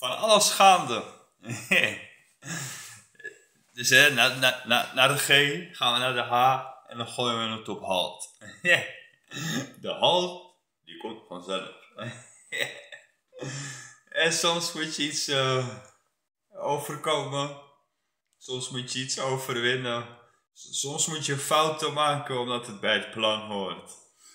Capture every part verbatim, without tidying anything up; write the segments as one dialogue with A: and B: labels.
A: van alles gaande. Dus hè, na, na, na, naar de G gaan we naar de H en dan gooien we het op halt. De halt, die komt vanzelf. En soms moet je iets uh, overkomen. Soms moet je iets overwinnen. Soms moet je fouten maken omdat het bij het plan hoort.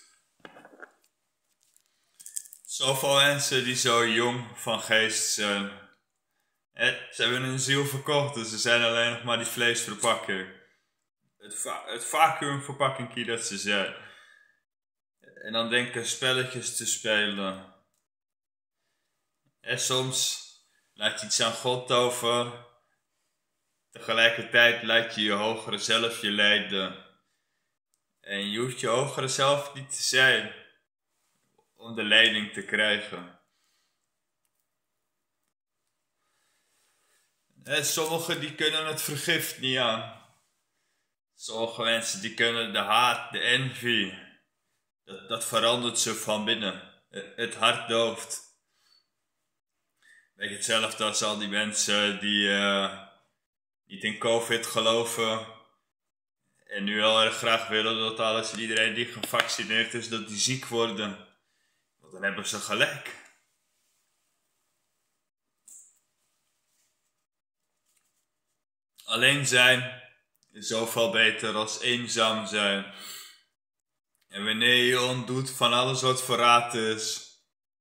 A: Zoveel mensen die zo jong van geest zijn. Ze hebben hun ziel verkocht, dus ze zijn alleen nog maar die vleesverpakking. Het, va het vacuümverpakking dat ze zijn. En dan denken spelletjes te spelen. En soms laat je iets aan God over. Tegelijkertijd laat je je hogere zelf je leiden. En je hoeft je hogere zelf niet te zijn om de leiding te krijgen. En sommigen die kunnen het vergift niet aan. Sommige mensen die kunnen de haat, de envy. Dat, dat verandert ze van binnen. Het hart dooft. Weet je, hetzelfde als al die mensen die uh, niet in COVID geloven. En nu heel erg graag willen dat alles en iedereen die gevaccineerd is, dat die ziek worden. Want dan hebben ze gelijk. Alleen zijn is zoveel beter als eenzaam zijn. En wanneer je ontdoet van alles wat verraad is,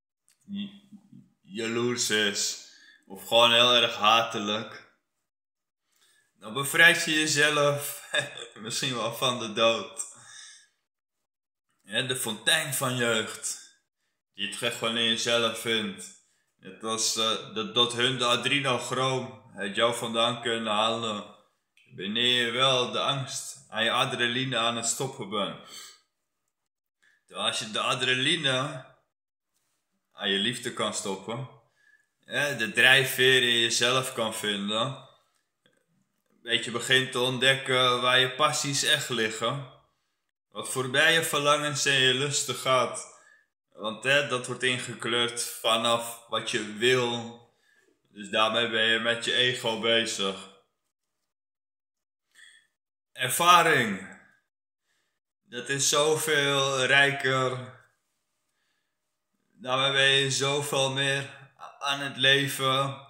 A: jaloers is, of gewoon heel erg hatelijk, dan bevrijd je jezelf misschien wel van de dood. Ja, de fontein van jeugd, die je terug gewoon in jezelf vindt. Het was uh, dat, dat hun de adrenochroom uit jou vandaan kunnen halen. Wanneer je wel de angst aan je adrenaline aan het stoppen bent. Terwijl als je de adrenaline aan je liefde kan stoppen. Ja, de drijfveer in jezelf kan vinden. Dat je begint te ontdekken waar je passies echt liggen. Wat voorbij je verlangens en je lusten gaat. Want hè, dat wordt ingekleurd vanaf wat je wil. Dus daarmee ben je met je ego bezig. Ervaring. Dat is zoveel rijker. Daarmee ben je zoveel meer aan het leven.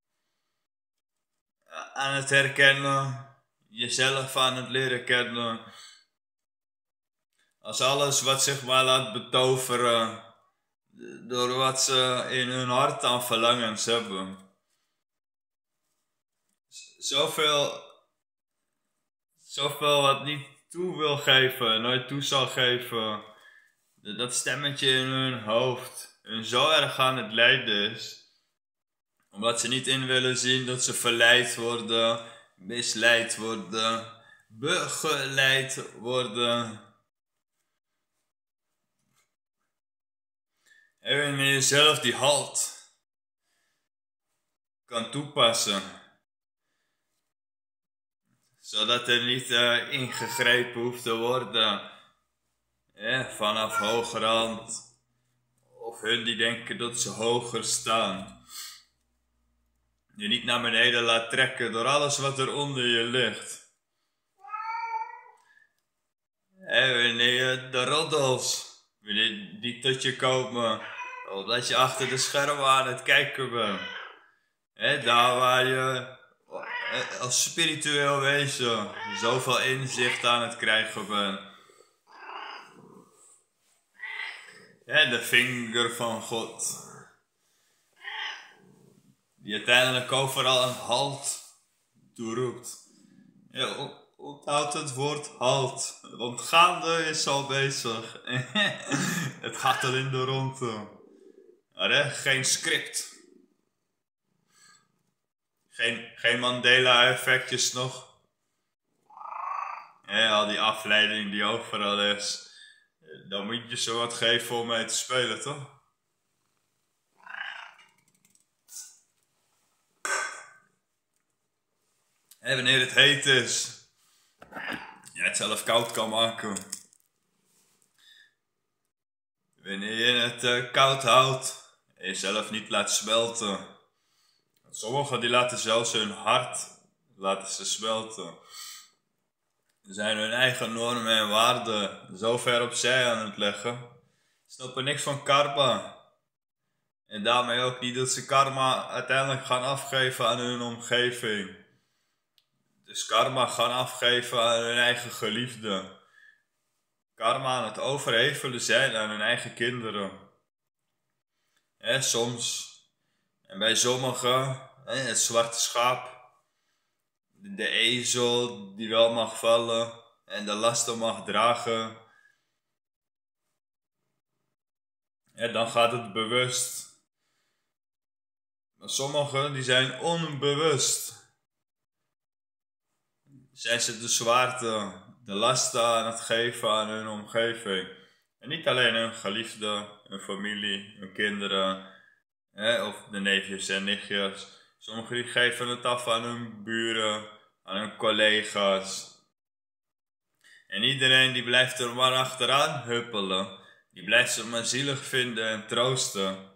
A: Aan het herkennen. Jezelf aan het leren kennen. Als alles wat zich maar laat betoveren. Door wat ze in hun hart aan verlangens hebben. Zoveel. Zoveel wat niet toe wil geven. Nooit toe zal geven. Dat stemmetje in hun hoofd. Hun zo erg aan het lijden is. Omdat ze niet in willen zien dat ze verleid worden. Misleid worden. Begeleid worden. En wanneer je jezelf die halt kan toepassen. Zodat er niet uh, ingegrepen hoeft te worden. Ja, vanaf hogerhand. Of hun die denken dat ze hoger staan. Je niet naar beneden laat trekken door alles wat er onder je ligt. En wanneer je de roddels, wanneer die tot je komen, omdat je achter de schermen aan het kijken bent. He, daar waar je als spiritueel wezen zoveel inzicht aan het krijgen bent. Ja, de vinger van God. Die uiteindelijk overal een halt toeroept. Ja, onthoud het woord halt. Want gaande is al bezig. Het gaat er in de ronde. Maar hè, geen script. Geen, geen Mandela-effectjes nog. Ja, al die afleiding die overal is. Dan moet je ze wat geven om mee te spelen, toch? En wanneer het heet is, je het zelf koud kan maken. Wanneer je het uh, koud houdt en jezelf niet laat smelten. Sommigen die laten zelfs hun hart laten ze smelten. Ze zijn hun eigen normen en waarden zo ver opzij aan het leggen. Ze snappen niks van karma. En daarmee ook niet dat ze karma uiteindelijk gaan afgeven aan hun omgeving. Dus karma gaan afgeven aan hun eigen geliefde. Karma aan het overhevelen zijn aan hun eigen kinderen. He, soms. En bij sommigen, he, het zwarte schaap. De ezel die wel mag vallen en de lasten mag dragen. Ja, dan gaat het bewust. Maar sommigen die zijn onbewust. Zijn ze de zwaarte, de lasten aan het geven aan hun omgeving. En niet alleen hun geliefden, hun familie, hun kinderen, hè, of de neefjes en nichtjes. Sommigen die geven het af aan hun buren, aan hun collega's. En iedereen die blijft er maar achteraan huppelen. Die blijft ze maar zielig vinden en troosten.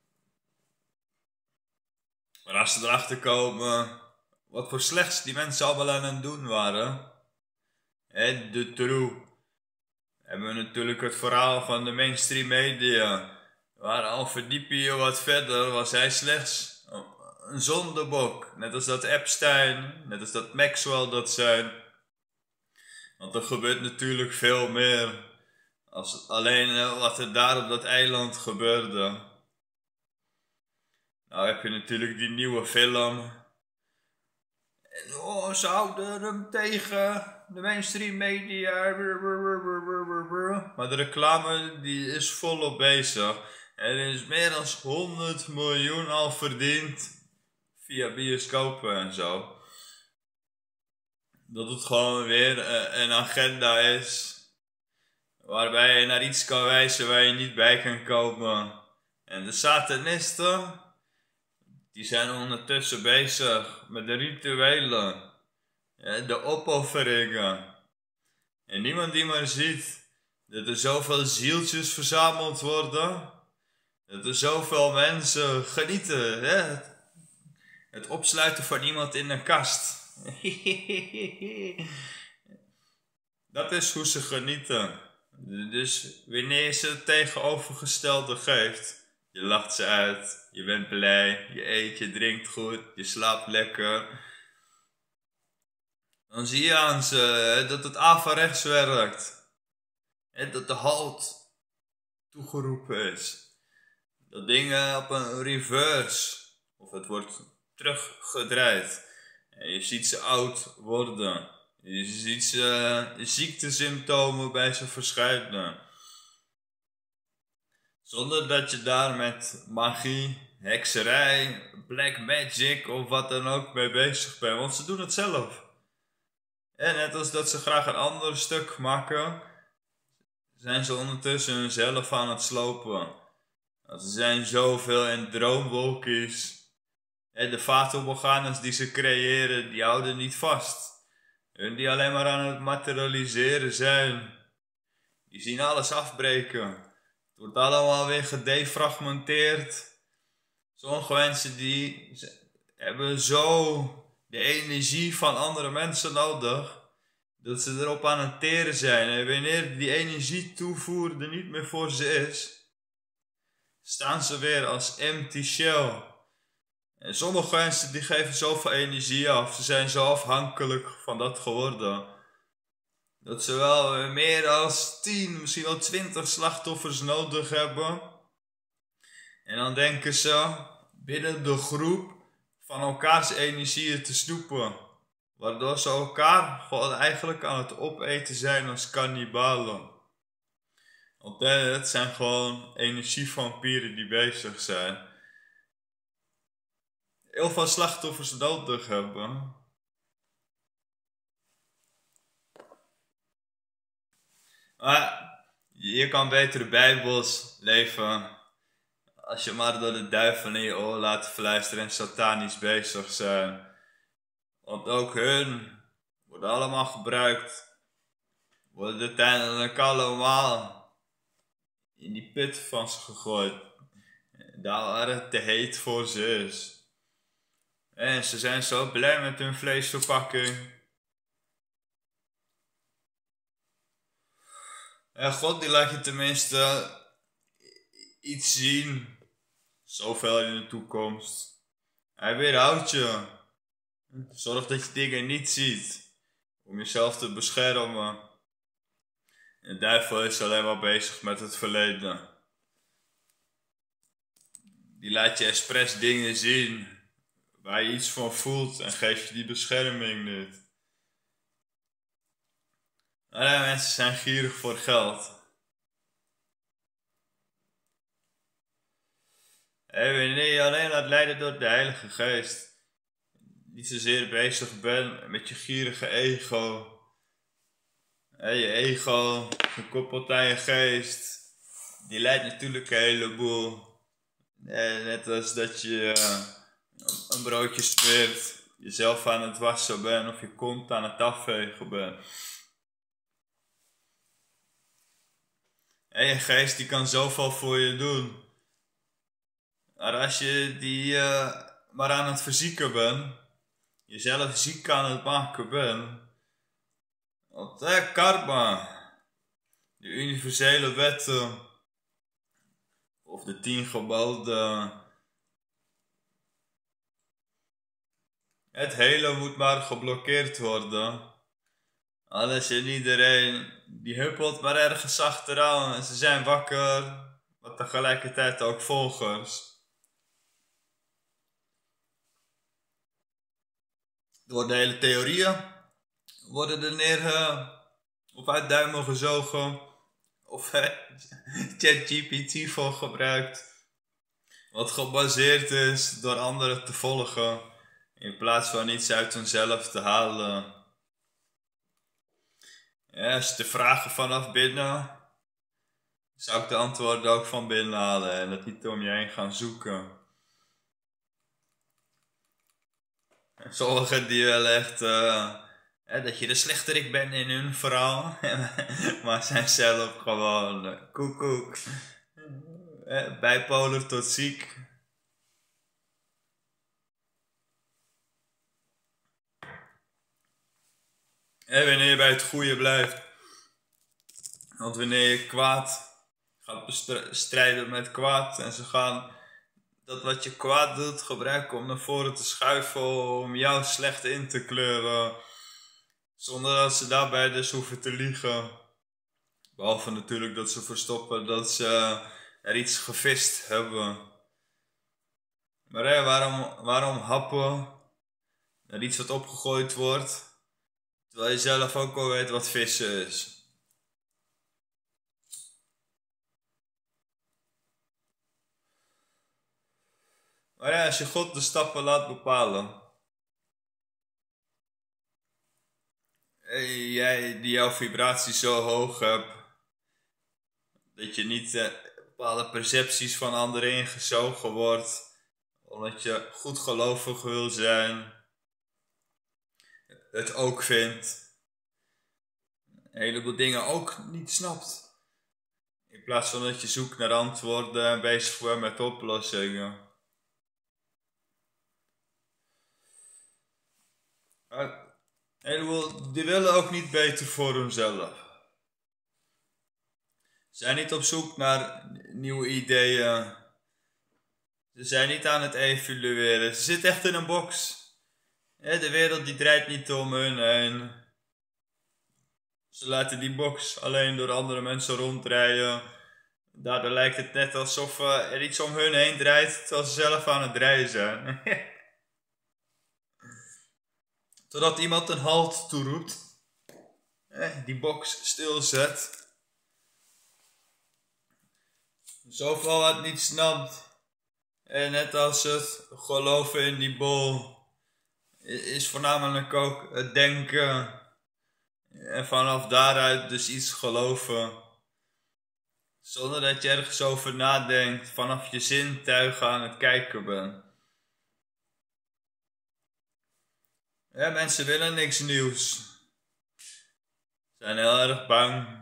A: Maar als ze erachter komen wat voor slechts die mensen allemaal aan het doen waren. Hè, de true. Hebben we natuurlijk het verhaal van de mainstream media. Waar al verdiepingen wat verder was hij slechts een zondebok. Net als dat Epstein, net als dat Maxwell dat zijn. Want er gebeurt natuurlijk veel meer. Als alleen wat er daar op dat eiland gebeurde. Nou heb je natuurlijk die nieuwe film. En oh, ze houden hem tegen de mainstream media. Maar de reclame die is volop bezig. Er is meer dan honderd miljoen al verdiend. Via bioscopen en zo. Dat het gewoon weer uh, een agenda is. Waarbij je naar iets kan wijzen waar je niet bij kan komen. En de satanisten. Die zijn ondertussen bezig met de rituelen. Ja, de opofferingen. En niemand die maar ziet. Dat er zoveel zieltjes verzameld worden. Dat er zoveel mensen genieten. Hè? Het opsluiten van iemand in een kast. Dat is hoe ze genieten. Dus wanneer ze het tegenovergestelde geeft. Je lacht ze uit. Je bent blij. Je eet, je drinkt goed. Je slaapt lekker. Dan zie je aan ze hè, dat het averechts werkt. Hè, dat de halt toegeroepen is. Dat dingen op een reverse. Of het wordt teruggedraaid. En je ziet ze oud worden. Je ziet ze ziektesymptomen bij ze verschijnen. Zonder dat je daar met magie, hekserij, black magic of wat dan ook mee bezig bent. Want ze doen het zelf. En net als dat ze graag een ander stuk maken, zijn ze ondertussen hunzelf aan het slopen. Want ze zijn zoveel in droomwolkjes. En de fata-morganas die ze creëren, die houden niet vast. Hun die alleen maar aan het materialiseren zijn. Die zien alles afbreken. Het wordt allemaal weer gedefragmenteerd. Sommige mensen die hebben zo de energie van andere mensen nodig. Dat ze erop aan het teren zijn. En wanneer die energie toevoer er niet meer voor ze is. Staan ze weer als empty shell. En sommige mensen die geven zoveel energie af. Ze zijn zo afhankelijk van dat geworden. Dat ze wel meer dan tien, misschien wel twintig slachtoffers nodig hebben. En dan denken ze binnen de groep van elkaars energieën te snoepen. Waardoor ze elkaar gewoon eigenlijk aan het opeten zijn als kannibalen. Want het zijn gewoon energievampieren die bezig zijn. Heel veel slachtoffers nodig hebben. Maar je kan beter bijbels leven. Als je maar door de duivel in je oor laat fluisteren en satanisch bezig zijn. Want ook hun worden allemaal gebruikt. Worden uiteindelijk allemaal in die put van ze gegooid. Daar waar het te heet voor ze is. En ze zijn zo blij met hun vleesverpakking. En God die laat je tenminste iets zien. Zoveel in de toekomst. Hij weerhoudt je. Zorg dat je dingen niet ziet. Om jezelf te beschermen. De duivel is alleen maar bezig met het verleden. Die laat je expres dingen zien waar je iets van voelt en geeft je die bescherming niet. Allerlei mensen zijn gierig voor geld. En wanneer je alleen laat leiden door de Heilige Geest, niet zozeer bezig bent met je gierige ego. En je ego, gekoppeld aan je geest, die leidt natuurlijk een heleboel. En net als dat je een broodje speert, jezelf aan het wassen bent of je kont aan het afvegen bent. En je geest die kan zoveel voor je doen. Maar als je die uh, maar aan het verzieken bent, jezelf ziek aan het maken bent, want eh, karma, de universele wetten, of de tien geboden, het hele moet maar geblokkeerd worden. Alles en iedereen, die huppelt maar ergens achteraan en ze zijn wakker, maar tegelijkertijd ook volgers. Door de hele theorieën worden er neer uh, of uit duimen gezogen of uh, ChatGPT voor gebruikt. Wat gebaseerd is door anderen te volgen in plaats van iets uit hunzelf te halen. Ja, als je de vragen vanaf binnen, zou ik de antwoorden ook van binnen halen en dat niet om je heen gaan zoeken. Sommigen die wel echt, uh, ja, dat je de slechterik bent in hun verhaal, maar zijn zelf gewoon uh, koek koek, uh, bipolar tot ziek. En wanneer je bij het goede blijft, want wanneer je kwaad gaat bestrijden met kwaad en ze gaan dat wat je kwaad doet gebruiken om naar voren te schuiven, om jou slecht in te kleuren, zonder dat ze daarbij dus hoeven te liegen. Behalve natuurlijk dat ze verstoppen dat ze er iets gevist hebben. Maar hé, waarom, waarom happen naar iets wat opgegooid wordt, terwijl je zelf ook al weet wat vissen is? Maar ja, als je God de stappen laat bepalen, hey, jij die jouw vibratie zo hoog hebt, dat je niet eh, bepaalde percepties van anderen ingezogen wordt, omdat je goed gelovig wil zijn, het ook vindt, een heleboel dingen ook niet snapt. In plaats van dat je zoekt naar antwoorden en bezig wordt met oplossingen. Een heleboel die willen ook niet beter voor hunzelf. Ze zijn niet op zoek naar nieuwe ideeën. Ze zijn niet aan het evalueren. Ze zitten echt in een box. De wereld die draait niet om hun heen. Ze laten die box alleen door andere mensen rondrijden. Daardoor lijkt het net alsof er iets om hun heen draait, terwijl ze zelf aan het draaien zijn. Totdat iemand een halt toeroept. Die box stilzet. Zoveel wat niet snapt. En net als het geloven in die bol is voornamelijk ook het denken. En vanaf daaruit dus iets geloven. Zonder dat je ergens over nadenkt. Vanaf je zintuigen aan het kijken bent. Ja, mensen willen niks nieuws. Ze zijn heel erg bang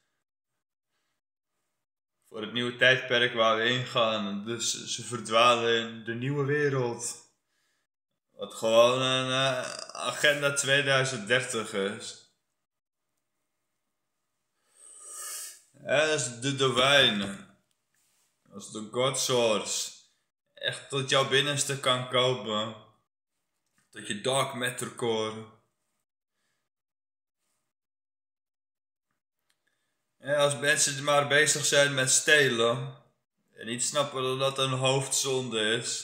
A: voor het nieuwe tijdperk waar we ingaan. Dus ze verdwalen in de nieuwe wereld. Wat gewoon een uh, agenda tweeduizend dertig is. Ja, dat is de divine. Dat is de God source. Echt tot jouw binnenste kan kopen. Tot je dark matter core. Ja, als mensen maar bezig zijn met stelen. En niet snappen dat dat een hoofdzonde is.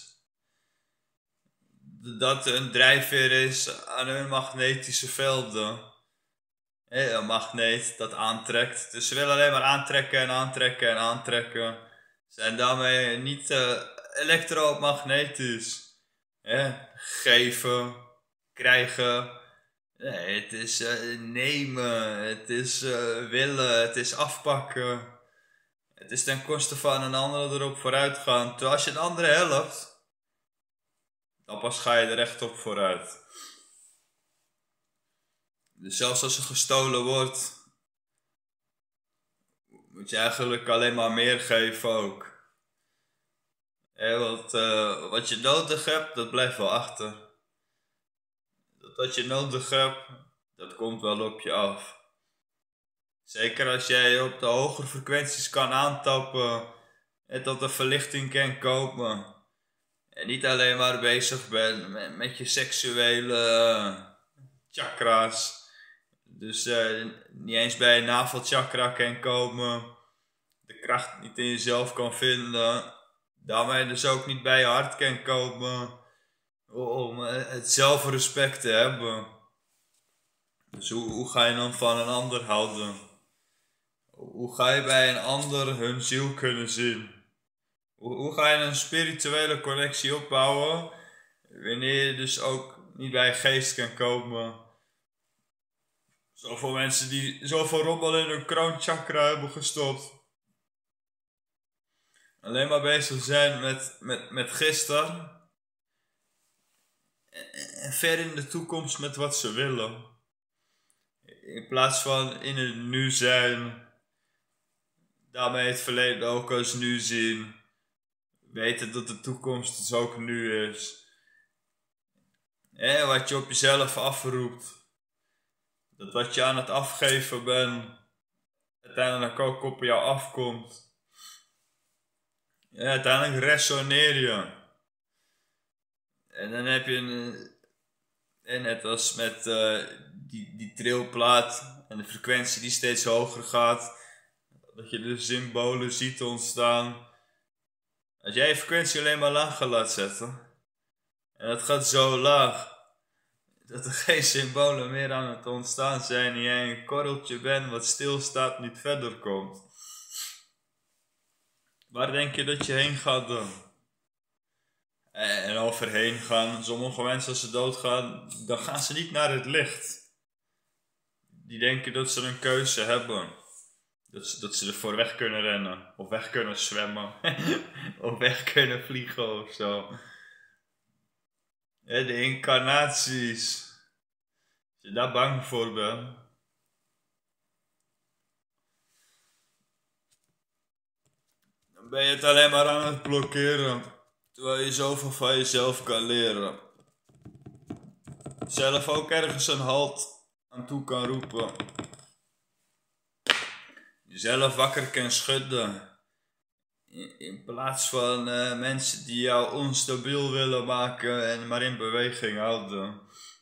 A: Dat een drijfveer is aan hun magnetische velden. Een magneet dat aantrekt. Dus ze willen alleen maar aantrekken en aantrekken en aantrekken. Zijn daarmee niet uh, elektromagnetisch. Ja, geven, krijgen. Nee, het is uh, nemen, het is uh, willen, het is afpakken. Het is ten koste van een ander erop vooruit gaan. Terwijl als je een andere helpt, dan pas ga je er echt op vooruit. Dus zelfs als er gestolen wordt, moet je eigenlijk alleen maar meer geven ook. Ja, want uh, wat je nodig hebt, dat blijft wel achter. Dat wat je nodig hebt, dat komt wel op je af. Zeker als jij op de hogere frequenties kan aantappen en tot de verlichting kan komen. En niet alleen maar bezig bent met, met je seksuele chakra's. Dus uh, niet eens bij je navelchakra kan komen. De kracht niet in jezelf kan vinden. Daarmee dus ook niet bij je hart kan komen. Om het zelfrespect te hebben. Dus hoe, hoe ga je dan van een ander houden? Hoe ga je bij een ander hun ziel kunnen zien? Hoe, hoe ga je een spirituele connectie opbouwen? Wanneer je dus ook niet bij je geest kan komen. Zoveel mensen die zoveel rommel in hun kroonchakra hebben gestopt. Alleen maar bezig zijn met, met, met gisteren. En ver in de toekomst met wat ze willen. In plaats van in het nu zijn. Daarmee het verleden ook als nu zien. Weten dat de toekomst dus ook nu is. En wat je op jezelf afroept. Dat wat je aan het afgeven bent. Uiteindelijk ook op jou afkomt. Ja, uiteindelijk resoneer je. En dan heb je een... En net als met uh, die, die trilplaat en de frequentie die steeds hoger gaat. Dat je de symbolen ziet ontstaan. Als jij je frequentie alleen maar lager laat zetten. En het gaat zo laag. Dat er geen symbolen meer aan het ontstaan zijn. En jij een korreltje bent wat stilstaat niet verder komt. Waar denk je dat je heen gaat dan? En overheen gaan. Sommige mensen als ze doodgaan, dan gaan ze niet naar het licht. Die denken dat ze een keuze hebben. Dat ze, dat ze ervoor weg kunnen rennen. Of weg kunnen zwemmen. Of weg kunnen vliegen of zo. Ja, de incarnaties. Als je daar bang voor bent. Dan ben je het alleen maar aan het blokkeren. Terwijl je zoveel van jezelf kan leren. Zelf ook ergens een halt aan toe kan roepen. Jezelf wakker kan schudden. In, in plaats van uh, mensen die jou onstabiel willen maken en maar in beweging houden.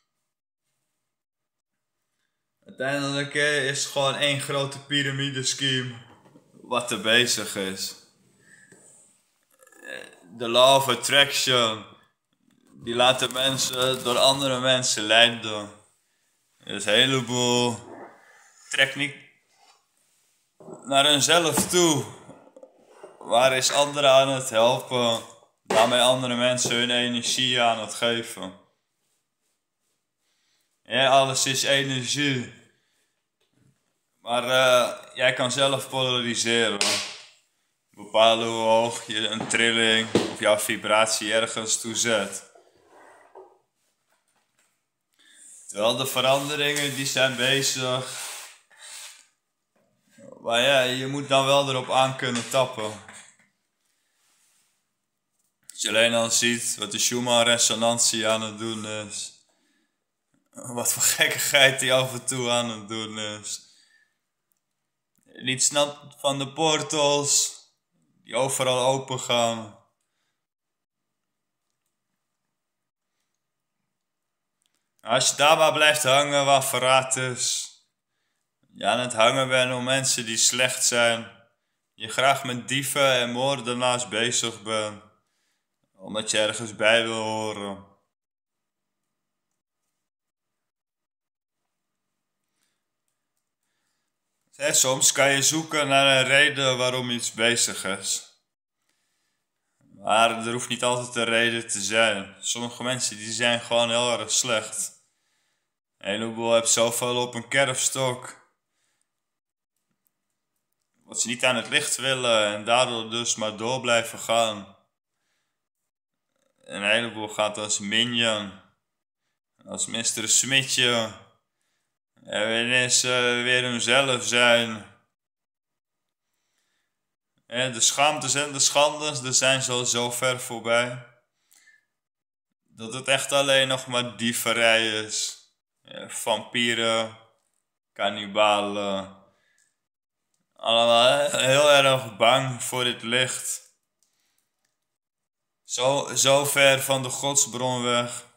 A: Uiteindelijk uh, is het gewoon één grote piramidescheme wat er bezig is. De law of attraction. Die laten mensen door andere mensen leiden. Dus een heleboel trekt niet naar hunzelf toe. Waar is anderen aan het helpen? Daarmee andere mensen hun energie aan het geven. Ja, alles is energie. Maar uh, jij kan zelf polariseren. Bepalen hoe hoog je een trilling of jouw vibratie ergens toe zet. Terwijl de veranderingen die zijn bezig. Maar ja, je moet dan wel erop aan kunnen tappen. Als je alleen al ziet wat de Schumann-resonantie aan het doen is. Wat voor gekkigheid die af en toe aan het doen is. Niet snapt van de portals die overal open gaan. Als je daar maar blijft hangen waar verraad is. Je aan het hangen bent om mensen die slecht zijn. Je graag met dieven en moordenaars bezig bent. Omdat je ergens bij wil horen. He, soms kan je zoeken naar een reden waarom iets bezig is. Maar er hoeft niet altijd een reden te zijn. Sommige mensen die zijn gewoon heel erg slecht. Een heleboel hebben zoveel op een kerfstok. Wat ze niet aan het licht willen en daardoor dus maar door blijven gaan. Een heleboel gaat als Minion. Als mister Smitje. En wanneer ze weer hunzelf zijn. En de schaamtes en de schandes, daar zijn ze al zo ver voorbij. Dat het echt alleen nog maar dieverij is. Ja, vampieren, kannibalen. Allemaal heel erg bang voor dit licht. Zo, zo ver van de godsbron weg.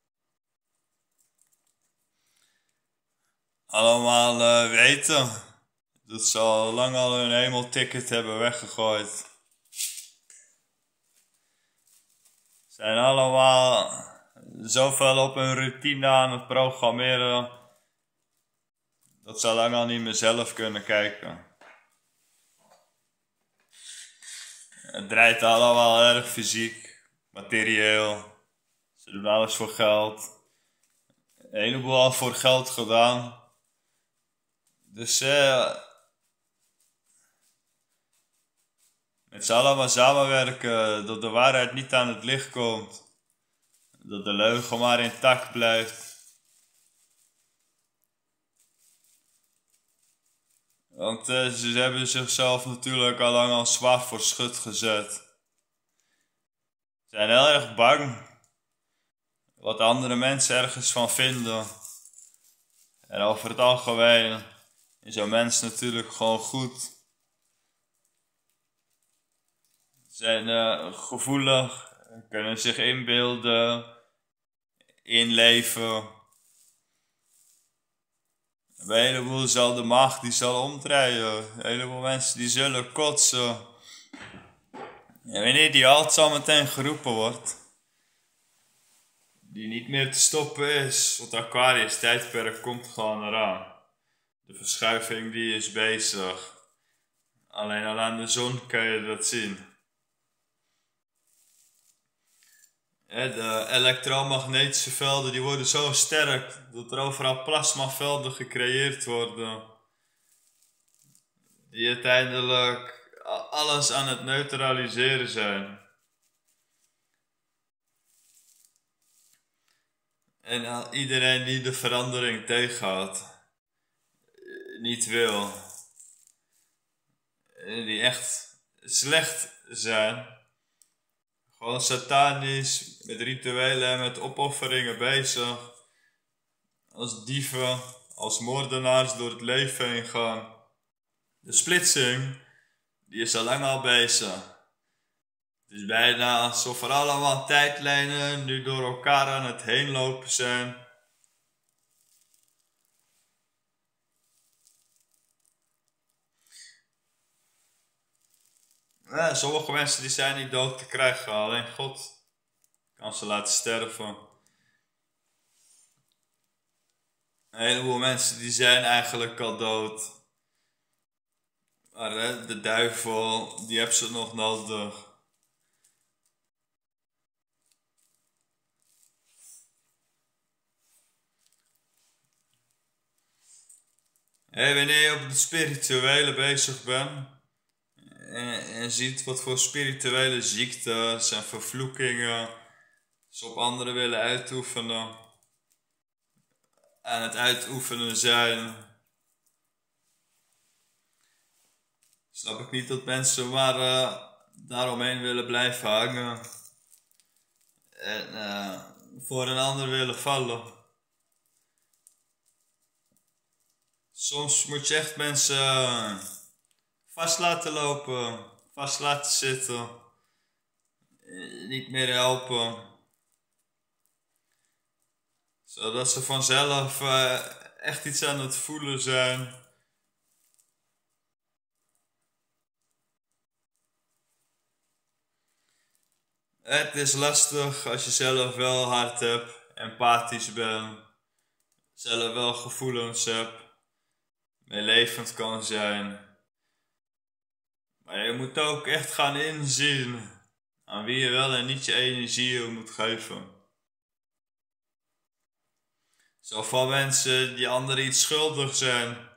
A: Allemaal uh, weten dat ze al lang al hun hemelticket hebben weggegooid. Zijn allemaal zoveel op hun routine aan het programmeren. Dat ze al lang al niet meer zelf kunnen kijken. Het draait allemaal erg fysiek, materieel. Ze doen alles voor geld. Een heleboel al voor geld gedaan. Dus eh, met z'n allen maar samenwerken, dat de waarheid niet aan het licht komt. Dat de leugen maar intact blijft. Want uh, ze hebben zichzelf natuurlijk al lang al zwaar voor schut gezet. Ze zijn heel erg bang wat andere mensen ergens van vinden. En over het algemeen is zo'n mens natuurlijk gewoon goed. Ze zijn uh, gevoelig, kunnen zich inbeelden, inleven. Een heleboel zal de macht die zal omdraaien. Een heleboel mensen die zullen kotsen. En wanneer die halt zo meteen geroepen wordt, die niet meer te stoppen is, want Aquarius tijdperk komt gewoon eraan. De verschuiving die is bezig. Alleen al aan de zon kan je dat zien. De elektromagnetische velden die worden zo sterk dat er overal plasmavelden gecreëerd worden. Die uiteindelijk alles aan het neutraliseren zijn. En iedereen die de verandering tegenhoudt, niet wil, die echt slecht zijn, gewoon satanisch, met rituelen en met opofferingen bezig, als dieven, als moordenaars door het leven heen gaan. De splitsing, die is al lang al bezig. Het is bijna alsof er allemaal tijdlijnen nu door elkaar aan het heen lopen zijn. Ja, sommige mensen die zijn niet dood te krijgen, alleen God kan ze laten sterven. Een heleboel mensen die zijn eigenlijk al dood. Maar hè, de duivel, die heeft ze nog nodig. Hey, wanneer je op het spirituele bezig bent en, en ziet wat voor spirituele ziektes en vervloekingen ze op anderen willen uitoefenen, aan het uitoefenen zijn, snap ik niet dat mensen maar uh, daaromheen willen blijven hangen. En uh, voor een ander willen vallen. Soms moet je echt mensen uh, vast laten lopen, vast laten zitten, uh, niet meer helpen. Zodat ze vanzelf uh, echt iets aan het voelen zijn. Het is lastig als je zelf wel hart hebt, empathisch bent, zelf wel gevoelens hebt, meelevend kan zijn. Maar je moet ook echt gaan inzien aan wie je wel en niet je energie moet geven. Zoveel mensen die anderen iets schuldig zijn.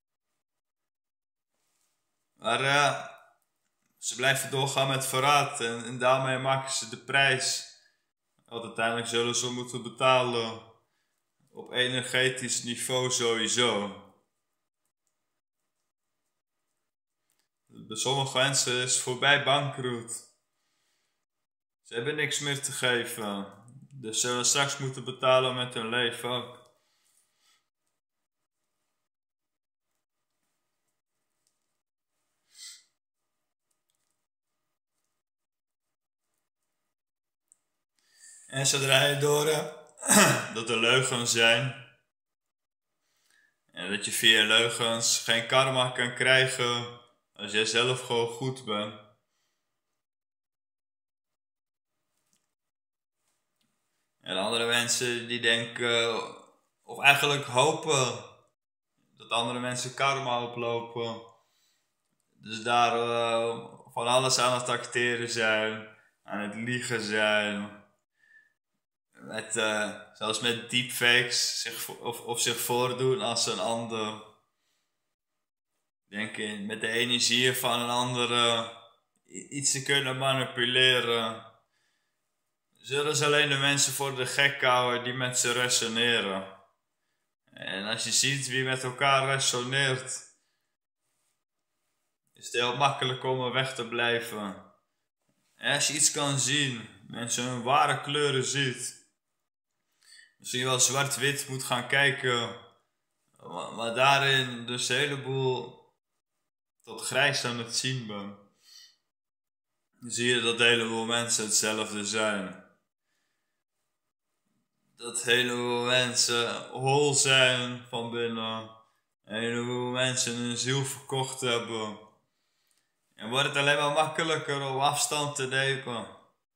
A: Maar ja, uh, ze blijven doorgaan met verraad en, en daarmee maken ze de prijs. Want uiteindelijk zullen ze moeten betalen. Op energetisch niveau sowieso. Bij sommige mensen is het voorbij bankroet. Ze hebben niks meer te geven. Dus ze zullen straks moeten betalen met hun leven ook. En zodra je door hebt dat er leugens zijn. En dat je via leugens geen karma kan krijgen als jij zelf gewoon goed bent. En andere mensen die denken, of eigenlijk hopen, dat andere mensen karma oplopen. Dus daar uh, van alles aan het acteren zijn, aan het liegen zijn. Met, uh, zelfs met deepfakes zich, of, of zich voordoen als een ander. Denken met de energieën van een andere iets te kunnen manipuleren. Zullen ze alleen de mensen voor de gek houden die met ze resoneren. En als je ziet wie met elkaar resoneert, is het heel makkelijk om er weg te blijven. En als je iets kan zien, mensen hun ware kleuren ziet. Misschien wel zwart-wit moet gaan kijken. Maar, maar daarin dus een heleboel tot grijs aan het zien ben. Dan zie je dat een heleboel mensen hetzelfde zijn. Dat een heleboel mensen hol zijn van binnen. Een heleboel mensen hun ziel verkocht hebben. En wordt het alleen maar makkelijker om afstand te nemen.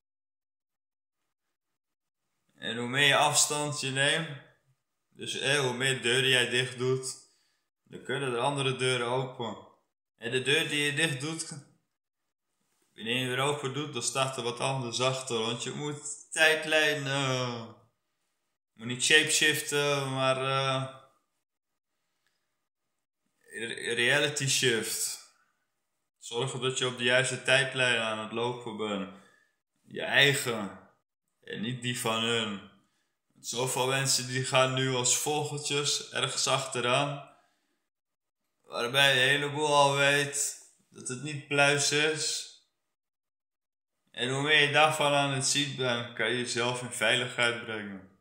A: En hoe meer je afstand je neemt, dus eh, hoe meer deuren jij dicht doet, dan kunnen er andere deuren open. En de deur die je dicht doet, wanneer je weer open doet, dan staat er wat anders achter. Want je moet tijdlijnen, uh, je moet niet shapeshiften, maar uh, reality shift. Zorg dat je op de juiste tijdlijn aan het lopen bent. Je eigen. En niet die van hun. Zoveel mensen die gaan nu als vogeltjes ergens achteraan. Waarbij je een heleboel al weet dat het niet pluis is. En hoe meer je daarvan aan het zien bent, kan je jezelf in veiligheid brengen.